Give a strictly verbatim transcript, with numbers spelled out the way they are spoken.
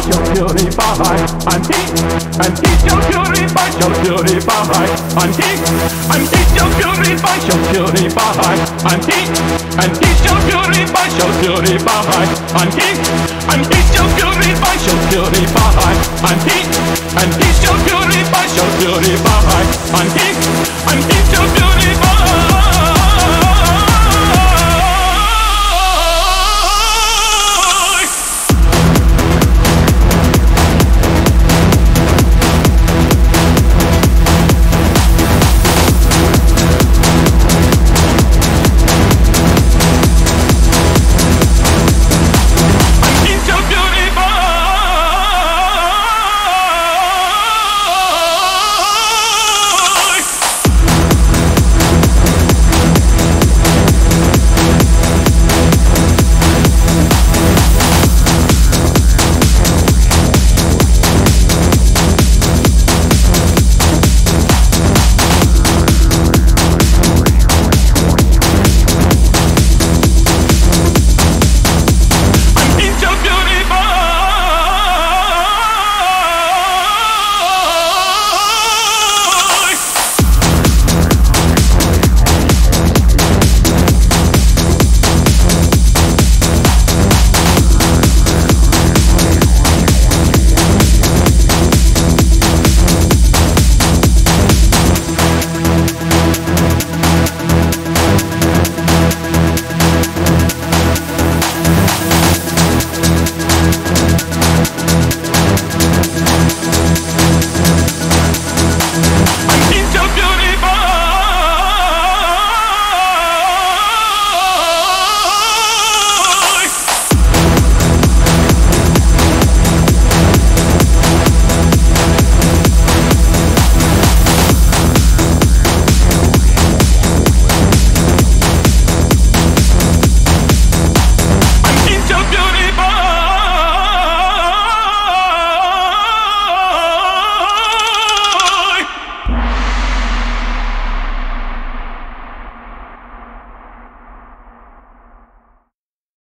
shall purify. And he, and he shall purify, shall purify. And he, and he shall purify, shall purify. And he, and he shall purify, shall purify. And he, and he shall purify, shall purify. And he